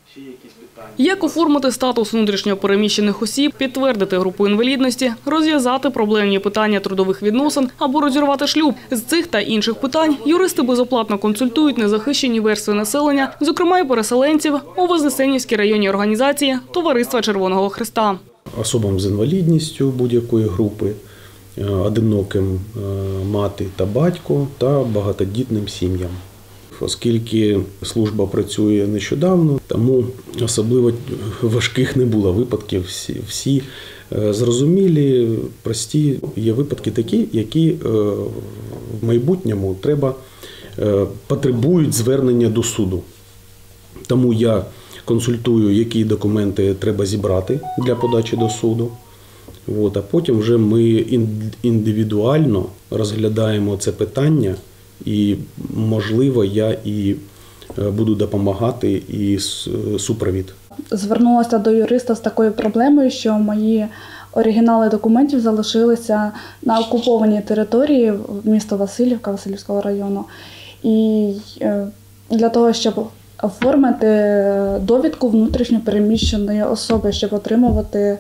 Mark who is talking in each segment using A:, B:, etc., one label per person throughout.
A: Як оформити статус внутрішньо переміщених осіб, підтвердити групу інвалідності, розв'язати проблемні питання трудових відносин або розірвати шлюб. З цих та інших питань юристи безоплатно консультують незахищені верстви населення, зокрема й переселенців, у Вознесенівській районній організації Товариства Червоного Хреста.
B: Особам з інвалідністю будь-якої групи, одиноким мати та батько та багатодітним сім'ям. Оскільки служба працює нещодавно, тому особливо важких не було випадків. Всі зрозумілі, прості. Є випадки такі, які в майбутньому потребують звернення до суду. Тому я консультую, які документи треба зібрати для подачі до суду. А потім вже ми індивідуально розглядаємо це питання. І, можливо, я і буду допомагати і супровід.
C: Звернулася до юриста з такою проблемою, що мої оригінали документів залишилися на окупованій території міста Василівка, Василівського району. І для того, щоб оформити довідку внутрішньо переміщеної особи, щоб отримувати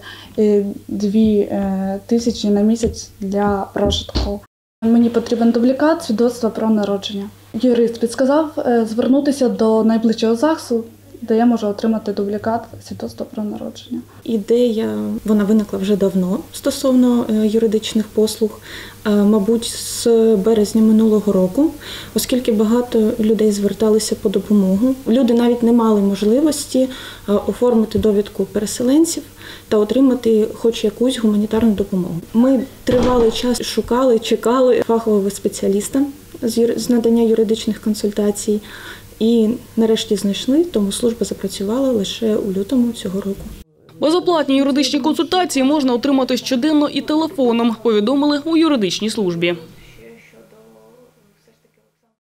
C: 2000 на місяць для прожитку. Мені потрібен дублікат свідоцтва про народження. Юрист підказав звернутися до найближчого ЗАГСу, де я можу отримати дублікат свідоцтва про народження.
D: Ідея, вона виникла вже давно стосовно юридичних послуг, мабуть, з березня минулого року, оскільки багато людей зверталися по допомогу. Люди навіть не мали можливості оформити довідку переселенців та отримати хоч якусь гуманітарну допомогу. Ми тривалий час шукали, чекали фахового спеціаліста з надання юридичних консультацій. І нарешті знайшли, тому служба запрацювала лише у лютому цього року.
A: Безоплатні юридичні консультації можна отримати щоденно і телефоном, повідомили у юридичній службі.